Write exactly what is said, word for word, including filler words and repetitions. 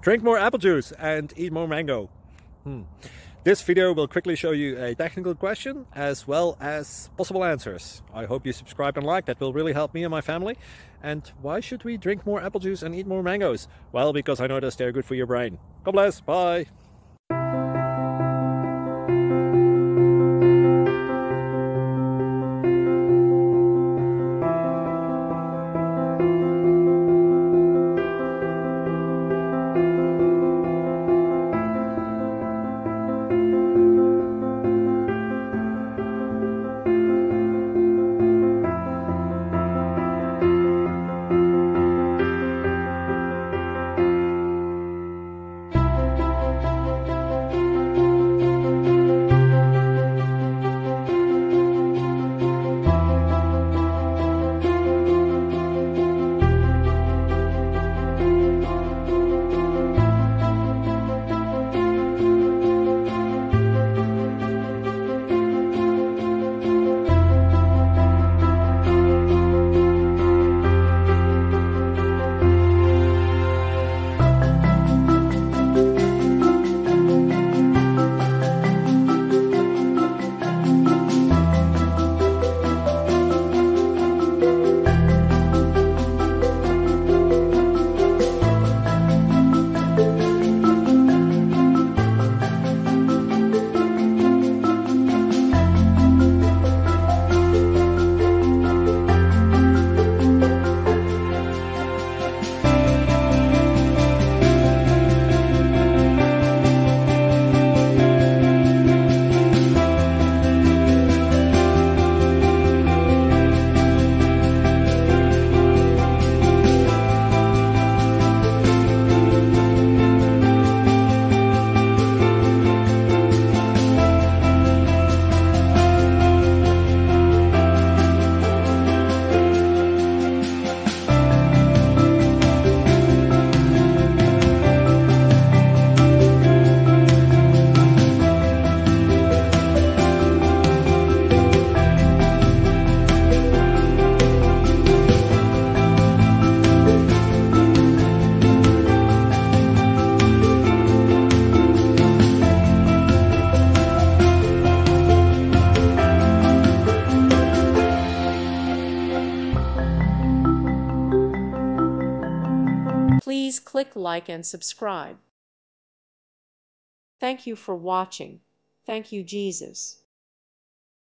Drink more apple juice and eat more mango. Hmm. This video will quickly show you a technical question as well as possible answers. I hope you subscribe and like, that will really help me and my family. And why should we drink more apple juice and eat more mangoes? Well, because I noticed they're good for your brain. God bless, bye! Please click like and subscribe. Thank you for watching. Thank you, Jesus.